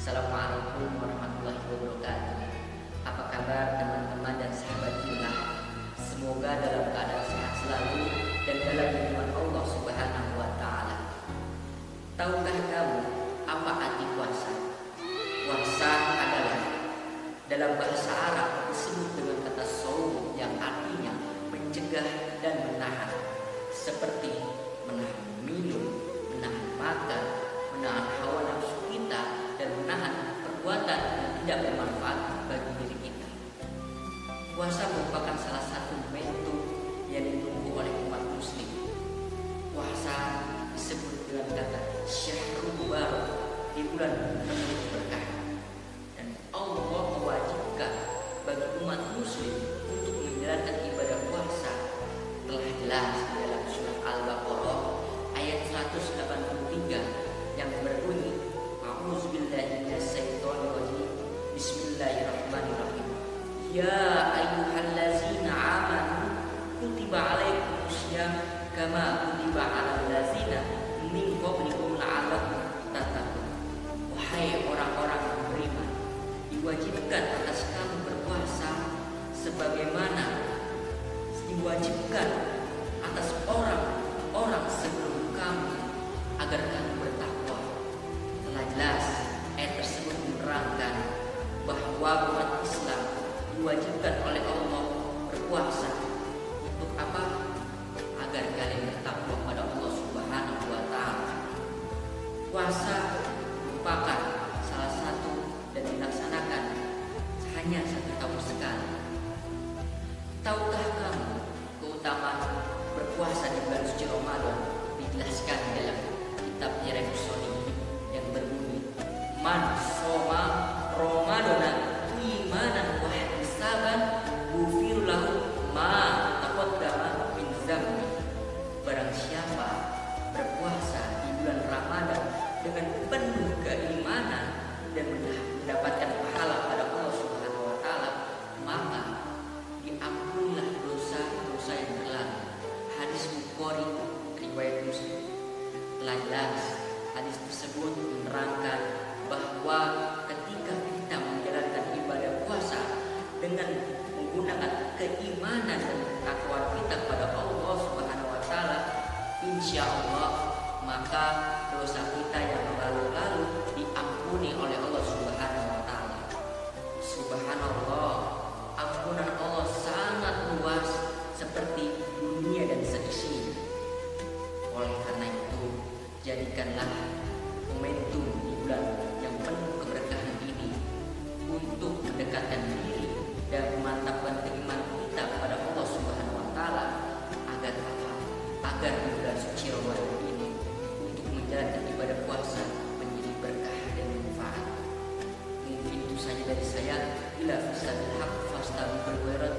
Assalamualaikum warahmatullahi wabarakatuh. Apa kabar teman-teman dan sahabat fillah? Semoga dalam keadaan sehat selalu dan dalam lindungan Allah Subhanahu wa taala. Tahukah kamu apa arti puasa? Puasa adalah dalam bahasa Arab disebut dengan kata shaum yang artinya mencegah dan menahan, seperti menahan minum, menahan makan, menahan hawa nafsu kita, dan menahan perbuatan yang tidak bermanfaat bagi diri kita. Puasa merupakan salah satu momentum yang ditunggu oleh umat muslim. Puasa disebut dengan kata syahrul mubarak, di bulan penuh berkah, dan Allah mewajibkan bagi umat muslim untuk menjalankan ibadah puasa. Telah jelas di dalam surah Al-Baqarah ayat 183 yang berbunyi, A'udzubillahi minasyaitonirrajim. Bismillahirrahmanirrahim. Ya ayyuhallazina amanu kutiba alaikumussyam kama kutiba alal ladzina min qablikum la'allakum tattaqun. Wahai orang-orang yang beriman, diwajibkan atas kamu berpuasa sebagaimana diwajibkan atas orang-orang sebelum kamu agar kamu bertakwa. Telah jelas ayat tersebut menerangkan bahwa umat Islam diwajibkan oleh Allah berpuasa untuk apa? Agar kalian bertakwa pada Allah Subhanahu wa taala. Puasa merupakan salah satu dan dilaksanakan hanya 1 tahun sekali. Tahukah kamu keutamaan berpuasa di bulan suci Ramadan? Dijelaskan dalam kitab Riyadhus Shalihin yang berbunyi, Man shoma Ramadana imanan wa ihtisaban ghufira lahu ma taqaddama min dzambi. Barang siapa berpuasa di bulan Ramadan dengan penuh keimanan dan mendapatkan pahala pada Allah Subhanahu wa taala, maka diampunilah dosa-dosa yang berlalu. Hadis Bukhari riwayat Muslim. Telah jelas hadis tersebut menerangkan bahwa ketika kita menjalankan ibadah puasa dengan menggunakan keimanan dan ketakwaan kita kepada Allah Subhanahu wa taala, insya Allah maka dosa kita yang lalu-lalu diampuni oleh Allah Subhanahu wa taala. Subhanallah, ampunan Allah sangat luas seperti dunia dan seisinya. Oleh karena itu, jadikanlah momentum di bulan yang penuh keberkahan ini untuk mendekatkan diri dan memantapkan keimanan kita kepada Allah Subhanahu wa taala agar apa? Agar di bulan suci Ramadan ini untuk menjalankan ibadah puasa menjadi berkah dan manfaat. Mungkin itu saja dari saya. Bila fisabil haq fastabiqul khairat.